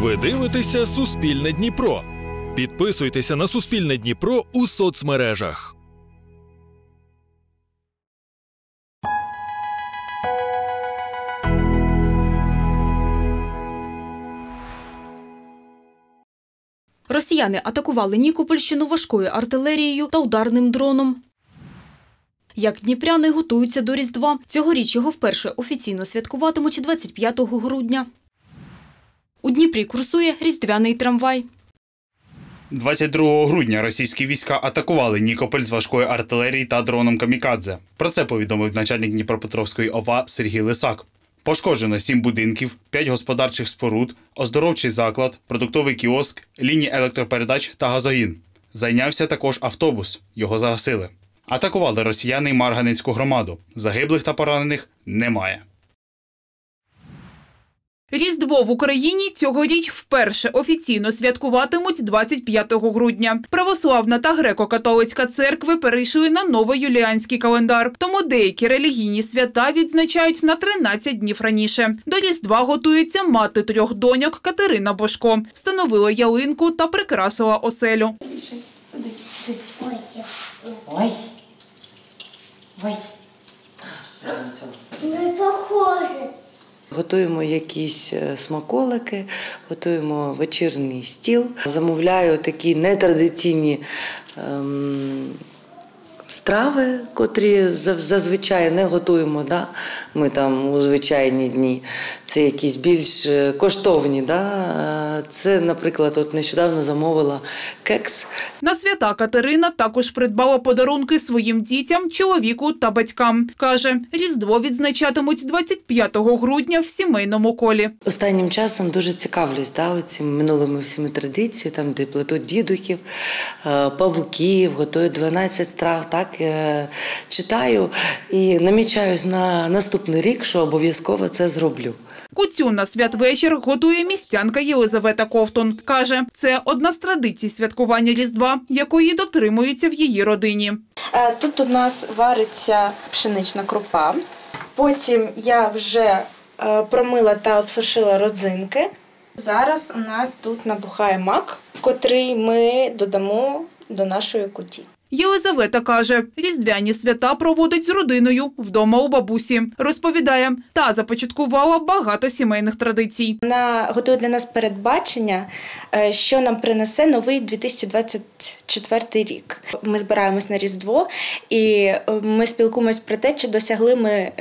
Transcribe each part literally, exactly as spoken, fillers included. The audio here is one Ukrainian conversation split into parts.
Ви дивитеся «Суспільне Дніпро». Підписуйтеся на «Суспільне Дніпро» у соцмережах. Росіяни атакували Нікопольщину важкою артилерією та ударним дроном. Як дніпряни готуються до Різдва? Цьогоріч його вперше офіційно святкуватимуть двадцять п'ятого грудня. У Дніпрі курсує різдвяний трамвай. двадцять другого грудня російські війська атакували Нікополь з важкої артилерії та дроном «Камікадзе». Про це повідомив начальник Дніпропетровської О В А Сергій Лисак. Пошкоджено сім будинків, п'ять господарчих споруд, оздоровчий заклад, продуктовий кіоск, лінії електропередач та газогін. Зайнявся також автобус. Його загасили. Атакували росіяни й Марганецьку громаду. Загиблих та поранених немає. Різдво в Україні цьогоріч вперше офіційно святкуватимуть двадцять п'ятого грудня. Православна та греко-католицька церкви перейшли на новоюліанський календар, тому деякі релігійні свята відзначають на тринадцять днів раніше. До Різдва готується мати трьох доньок Катерина Божко. Встановила ялинку та прикрасила оселю. Ой, ой, не похоже. Готуємо якісь смаколики, готуємо вечірній стіл. Замовляю такі нетрадиційні ем, страви, котрі зазвичай не готуємо. Да? Ми там у звичайні дні. Це якісь більш коштовні. Да? Це, наприклад, от нещодавно замовила кекс. На свята Катерина також придбала подарунки своїм дітям, чоловіку та батькам. Каже, Різдво відзначатимуть двадцять п'ятого грудня в сімейному колі. Останнім часом дуже цікавлюсь да, цими минулими всіми традиціями, там, де плетуть дідухів, павуків, готують дванадцять страв. Так, читаю і намічаюсь на наступний рік, що обов'язково це зроблю. Куцю на святвечір готує містянка Єлизавета Ковтун. Каже, це одна з традицій святкування Різдва, якої дотримуються в її родині. Тут у нас вариться пшенична крупа. Потім я вже промила та обсушила родзинки. Зараз у нас тут набухає мак, котрий ми додамо до нашої куті. Єлизавета каже, різдвяні свята проводить з родиною вдома у бабусі. Розповідає, та започаткувала багато сімейних традицій. Вона готує для нас передбачення, що нам принесе новий дві тисячі двадцять четвертий рік. Ми збираємось на Різдво і ми спілкуємось про те, чи досягли ми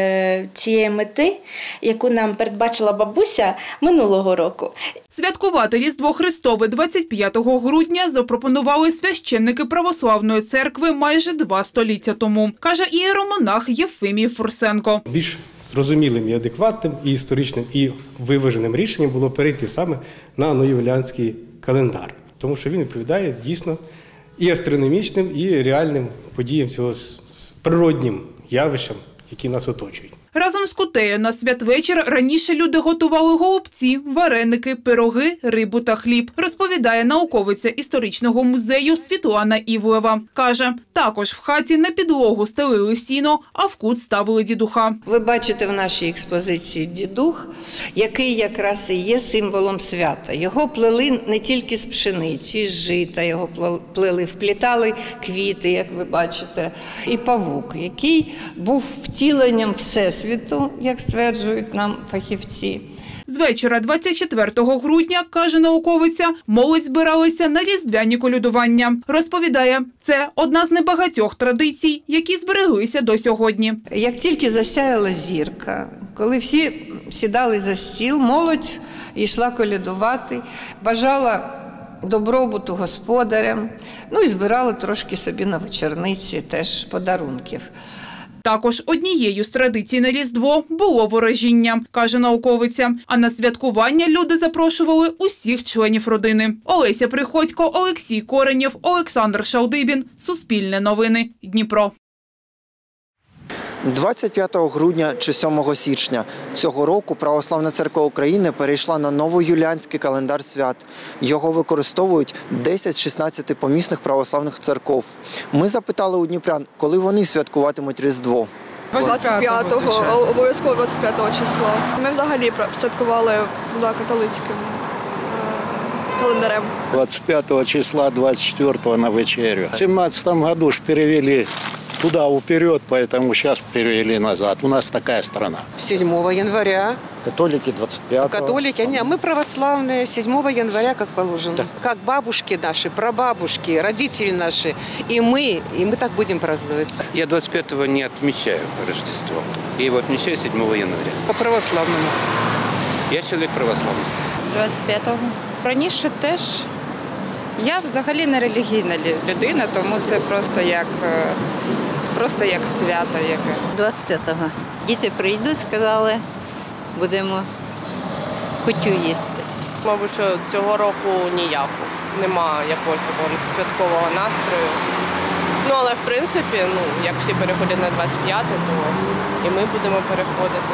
цієї мети, яку нам передбачила бабуся минулого року. Святкувати Різдво Христове двадцять п'ятого грудня запропонували священники православної церкви майже два століття тому, каже ієромонах Єфимій Фурсенко. Більш зрозумілим і адекватним, і історичним, і виваженим рішенням було перейти саме на новоюліанський календар, тому що він відповідає дійсно і астрономічним, і реальним подіям цього природнім явищам, які нас оточують. Разом з кутею на святвечір раніше люди готували голубці, вареники, пироги, рибу та хліб, розповідає науковиця історичного музею Світлана Івлева. Каже, також в хаті на підлогу стелили сіно, а в кут ставили дідуха. Ви бачите в нашій експозиції дідух, який якраз і є символом свята. Його плели не тільки з пшениці, з жита, його плели, вплітали квіти, як ви бачите, і павук, який був втіленням всесвіту, як стверджують нам фахівці. З вечора двадцять четвертого грудня, каже науковиця, молодь збиралася на різдвяні колядування. Розповідає, це одна з небагатьох традицій, які збереглися до сьогодні. Як тільки засяяла зірка, коли всі сідали за стіл, молодь йшла колядувати, бажала добробуту господарям, ну і збирали трошки собі на вечорниці теж подарунків. Також однією з традицій на Різдво було ворожіння, каже науковиця. А на святкування люди запрошували усіх членів родини. Олеся Приходько, Олексій Коренєв, Олександр Шалдибін. Суспільне новини. Дніпро. двадцять п'ятого грудня чи сьомого січня цього року Православна Церква України перейшла на новоюліанський календар свят. Його використовують десять з шістнадцяти помісних православних церков. Ми запитали у дніпрян, коли вони святкуватимуть Різдво. двадцять п'ятого, обов'язково двадцять п'ятого числа. Ми взагалі святкували за католицьким календарем. двадцать пятого числа, двадцать четвёртого на вечерю. В семнадцатом году ж перевели туда вперед, поэтому сейчас перевели назад. У нас такая страна. седьмого января. Католики двадцать пятого. Католики, а мы православные. седьмого января, как положено. Да. Как бабушки наши, прабабушки, родители наши. И мы, и мы так будем праздновать. Я двадцать пятого не отмечаю Рождество. Я его отмечаю седьмого января. По православному. Я чоловік православний. двадцять п'ятого. Раніше теж. Я взагалі не релігійна людина, тому це просто як, просто як свято яке. двадцять п'ятого. Діти прийдуть, сказали, будемо кутю їсти. Мабуть, що цього року ніяку. Нема якогось такого святкового настрою. Ну, але, в принципі, ну, як всі переходять на двадцять п'яте, то і ми будемо переходити.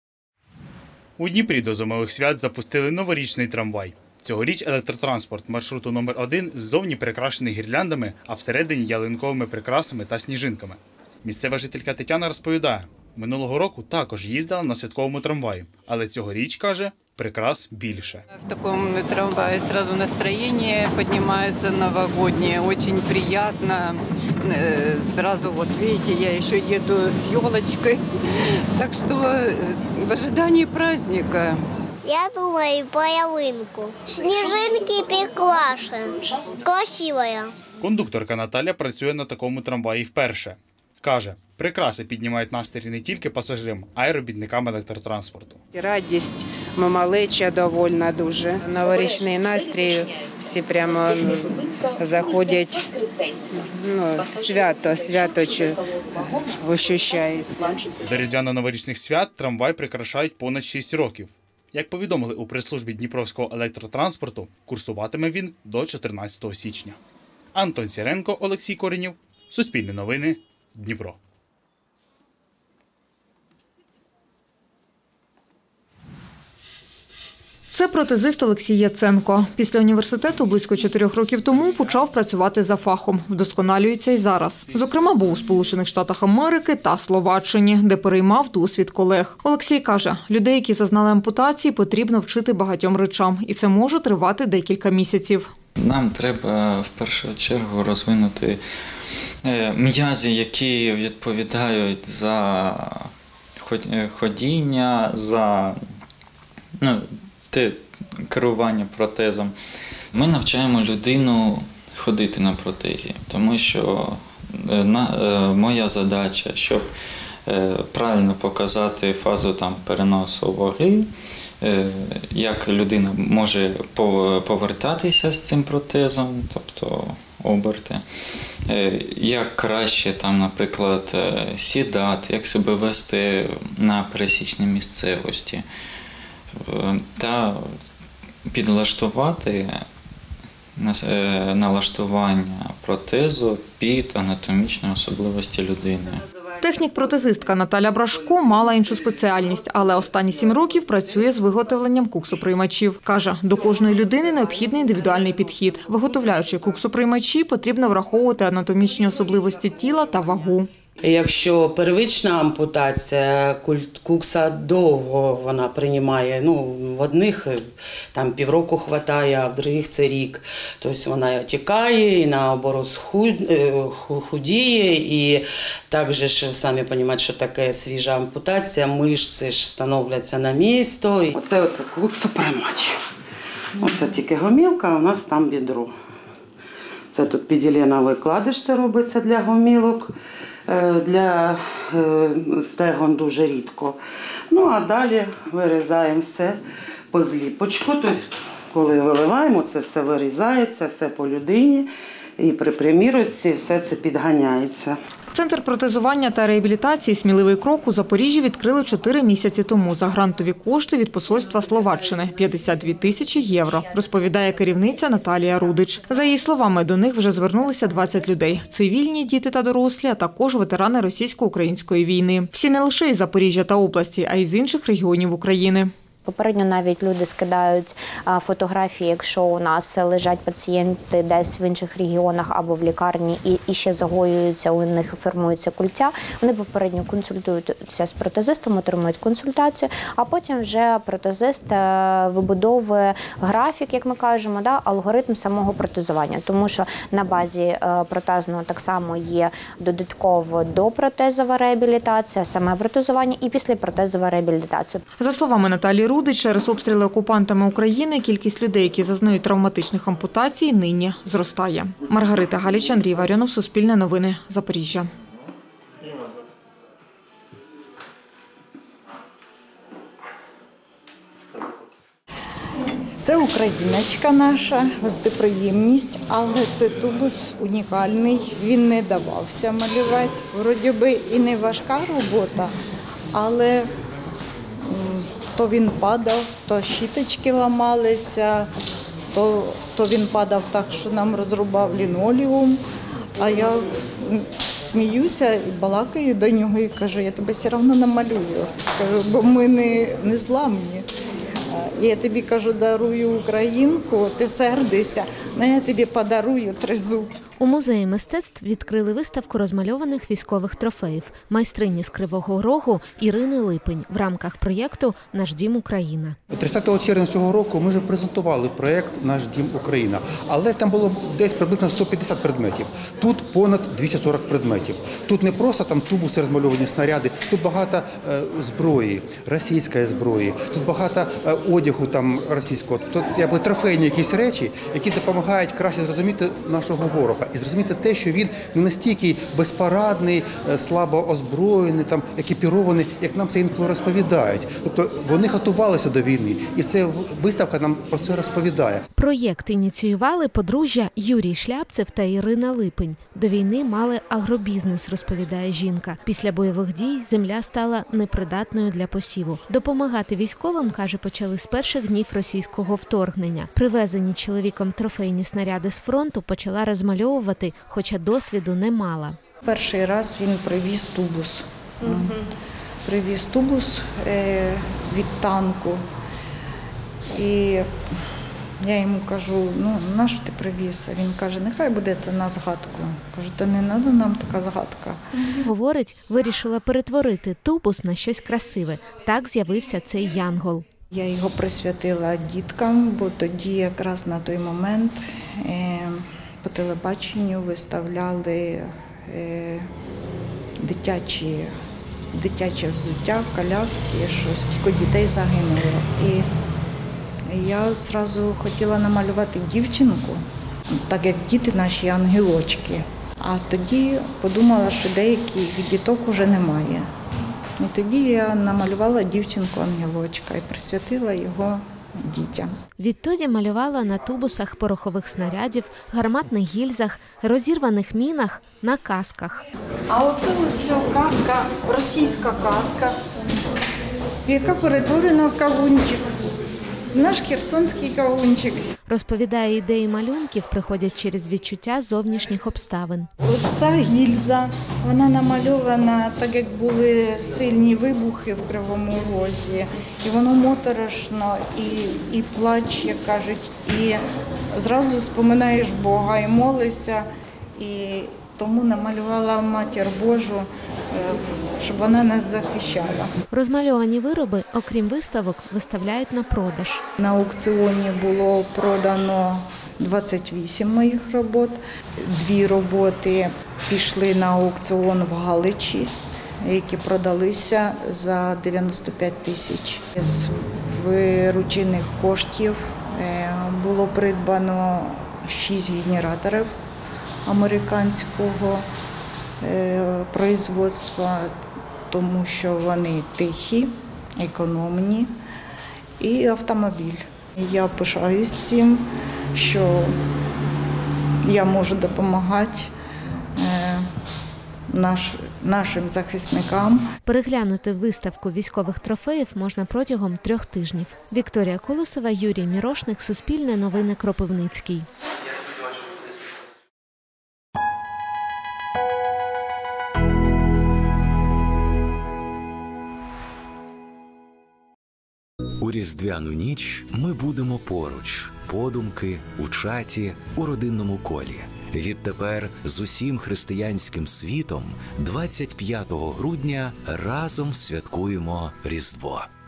У Дніпрі до зимових свят запустили новорічний трамвай. Цьогоріч електротранспорт маршруту номер один ззовні прикрашений гірляндами, а всередині ялинковими прикрасами та сніжинками. Місцева жителька Тетяна розповідає, минулого року також їздила на святковому трамваї, але цьогоріч, каже, прикрас більше. В такому трамваї одразу настроєння піднімається новогоднє, дуже приємно. Сразу, вот видите, я еще еду с елочкой, так что в ожидании праздника. Я думаю, по ялинку. Снежинки прикрашены. Красивая. Кондукторка Наталя працює на такому трамваї вперше. Каже, прикраси піднімають настрій не тільки пасажирам, а й робітникам електротранспорту. Радість, малеча довольна дуже. Новорічний настрій, всі прямо заходять, ну, свято, свято відчувається. До різдвяно-новорічних свят трамвай прикрашають понад шість років. Як повідомили у прес-службі Дніпровського електротранспорту, курсуватиме він до чотирнадцятого січня. Антон Сіренко, Олексій Коренєв, Суспільне новини, Дніпро. Це протезист Олексій Яценко. Після університету близько чотирьох років тому почав працювати за фахом. Вдосконалюється й зараз. Зокрема, був у Сполучених Штатах Америки та Словаччині, де переймав досвід колег. Олексій каже, людей, які зазнали ампутації, потрібно вчити багатьом речам. І це може тривати декілька місяців. Нам треба в першу чергу розвинути м'язи, які відповідають за ходіння, за ну, те керування протезом. Ми навчаємо людину ходити на протезі, тому що на, моя задача, щоб правильно показати фазу там, переносу ваги, як людина може повертатися з цим протезом, тобто оберти, як краще, там, наприклад, сідати, як себе вести на пересічній місцевості, та підлаштувати налаштування протезу під анатомічні особливості людини. Технік-протезистка Наталя Брашко мала іншу спеціальність, але останні сім років працює з виготовленням куксоприймачів. Каже, до кожної людини необхідний індивідуальний підхід. Виготовляючи куксоприймачі, потрібно враховувати анатомічні особливості тіла та вагу. Якщо первична ампутація, кукса довго вона приймає, ну, в одних там півроку хватає, а в других це рік. Тобто вона тікає і наоборот худіє, і також ж самі розумієте, що таке свіжа ампутація, мишці ж становляться на місто. Оце оце куксоприймач. Оце тільки гомілка, а у нас там відро. Це тут піділена викладиш, це робиться для гомілок. Для стегон дуже рідко. Ну, а далі вирізаємо все по зліпочку. Тобто, коли виливаємо, це все вирізається, все по людині. І при примірці все це підганяється. Центр протезування та реабілітації «Сміливий крок» у Запоріжжі відкрили чотири місяці тому за грантові кошти від посольства Словаччини – п'ятдесят дві тисячі євро, розповідає керівниця Наталія Рудич. За її словами, до них вже звернулися двадцять людей – цивільні, діти та дорослі, а також ветерани російсько-української війни. Всі не лише із Запоріжжя та області, а й з інших регіонів України. Попередньо навіть люди скидають фотографії, якщо у нас лежать пацієнти десь в інших регіонах або в лікарні і, і ще загоюються, у них формується культя. Вони попередньо консультуються з протезистом, отримують консультацію, а потім вже протезист вибудовує графік, як ми кажемо, да, алгоритм самого протезування. Тому що на базі протезного так само є додатково допротезова реабілітація, саме протезування і післяпротезова реабілітація. За словами Наталії Рудич, через обстріли окупантами України кількість людей, які зазнають травматичних ампутацій, нині зростає. Маргарита Галіч, Андрій Варіонов, Суспільне новини, Запоріжжя. Це україночка наша, гостеприємність, але це тубус унікальний, він не давався малювати. Вроді би і не важка робота, але то він падав, то щіточки ламалися, то, то він падав так, що нам розрубав лінолеум, а я сміюся і балакаю до нього і кажу, я тебе все одно намалюю, кажу, бо ми не, не зламні. Я тобі, кажу, дарую українку, ти сердишся, але я тобі подарую тризуб. У музеї мистецтв відкрили виставку розмальованих військових трофеїв майстрині з Кривого Рогу Ірини Липень в рамках проєкту «Наш дім Україна». тридцятого червня цього року ми вже презентували проєкт «Наш дім Україна», але там було десь приблизно сто п'ятдесят предметів. Тут понад двісті сорок предметів. Тут не просто там тубуси, розмальовані снаряди, тут багато е, зброї, російської зброї, тут багато е, одягу там російського. Тут якби трофейні якісь речі, які допомагають краще зрозуміти нашого ворога. І зрозуміти те, що він не настільки безпарадний, слабо озброєний, там, екіпірований, як нам це інколи розповідають. Тобто вони готувалися до війни, і ця виставка нам про це розповідає. Проєкт ініціювали подружжя Юрій Шляпцев та Ірина Липень. До війни мали агробізнес, розповідає жінка. Після бойових дій земля стала непридатною для посіву. Допомагати військовим, каже, почали з перших днів російського вторгнення. Привезені чоловіком трофейні снаряди з фронту почала розмальовувати, хоча досвіду не мала. Перший раз він привіз тубус. Угу. Привіз тубус е, від танку. І я йому кажу, ну, на що ти привіз? А він каже, нехай буде це на згадку. Кажу, та не треба нам така згадка. Говорить, вирішила перетворити тубус на щось красиве. Так з'явився цей янгол. Я його присвятила діткам, бо тоді якраз на той момент е, по телебаченню виставляли е, дитячі, дитяче взуття, коляски, що скільки дітей загинуло. І я одразу хотіла намалювати дівчинку, так як діти наші ангелочки. А тоді подумала, що деяких діток уже немає. І тоді я намалювала дівчинку-ангелочка і присвятила його дітям. Відтоді малювала на тубусах порохових снарядів, гарматних гільзах, розірваних мінах, на касках. А оце ось каска, російська каска, яка перетворена в кавунчик. Наш херсонський кавунчик. Розповідає, ідеї малюнків приходять через відчуття зовнішніх обставин. Оця гільза, вона намальована так, як були сильні вибухи в Кривому Розі. І воно моторошно, і, і плач, як кажуть, і зразу споминаєш Бога і молишся. І тому намалювала Матір Божу, щоб вона нас захищала. Розмальовані вироби, окрім виставок, виставляють на продаж. На аукціоні було продано двадцять вісім моїх робот. Дві роботи пішли на аукціон в Галичі, які продалися за дев'яносто п'ять тисяч. З виручених коштів було придбано шість генераторів американського производства, тому що вони тихі, економні, і автомобіль. Я пишаюсь цим, що я можу допомагати наш, нашим захисникам. Переглянути виставку військових трофеїв можна протягом трьох тижнів. Вікторія Колосова, Юрій Мірошник, Суспільне новини, Кропивницький. У різдвяну ніч ми будемо поруч, подумки, у чаті, у родинному колі. Відтепер з усім християнським світом двадцять п'ятого грудня разом святкуємо Різдво.